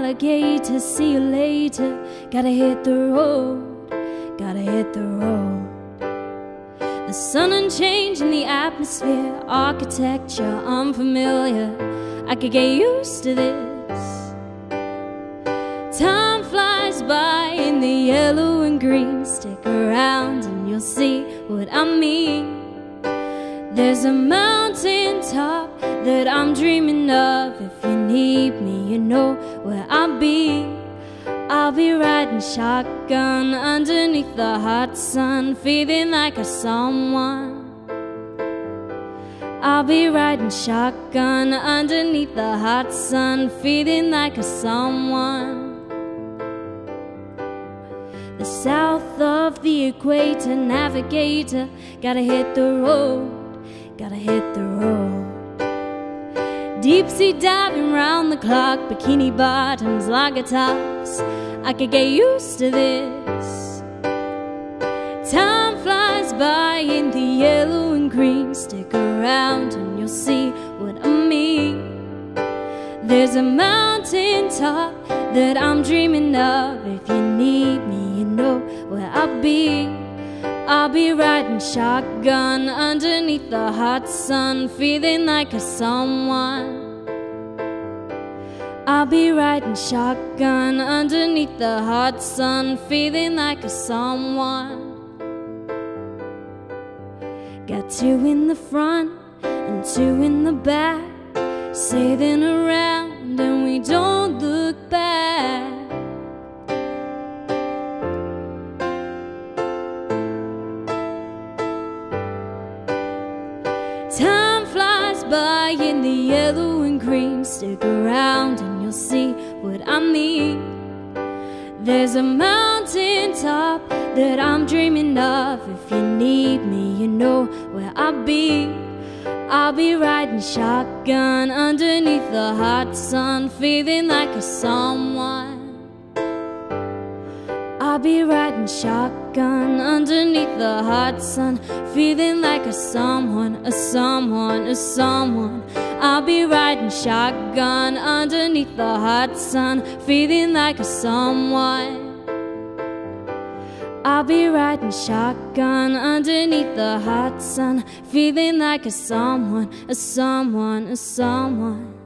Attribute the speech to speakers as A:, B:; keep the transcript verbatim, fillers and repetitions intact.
A: alligator, see you later. Gotta hit the road, gotta hit the road. The sun unchanging the atmosphere, architecture unfamiliar. I could get used to this. Time flies by in the yellow and green. Stick around and you'll see what I mean. There's a mountain top that I'm dreaming of. If you need me, you know where I'll be. I'll be riding shotgun underneath the hot sun, feeling like a someone. I'll be riding shotgun underneath the hot sun, feeling like a someone. The south of the equator, navigator, gotta hit the road, gotta hit the road. Deep sea diving round the clock, bikini bottoms, lager tops. I could get used to this. Time flies by in the yellow and green. Stick around and you'll see what I mean. There's a mountain top that I'm dreaming of. If you need me, you know where I'll be. I'll be riding shotgun underneath the hot sun, feeling like a someone. I'll be riding shotgun underneath the hot sun, feeling like a someone. Got two in the front and two in the back, sailing around and we don't look back. Time flies by in the yellow and green. Stick around and you'll see what I mean. There's a mountain top that I'm dreaming of. If you need me, you know where I'll be. I'll be riding shotgun underneath the hot sun, feeling like a someone. I'll be riding shotgun underneath the hot sun, feeling like a someone, a someone, a someone. I'll be riding shotgun underneath the hot sun, feeling like a someone. I'll be riding shotgun underneath the hot sun, feeling like a someone, a someone, a someone.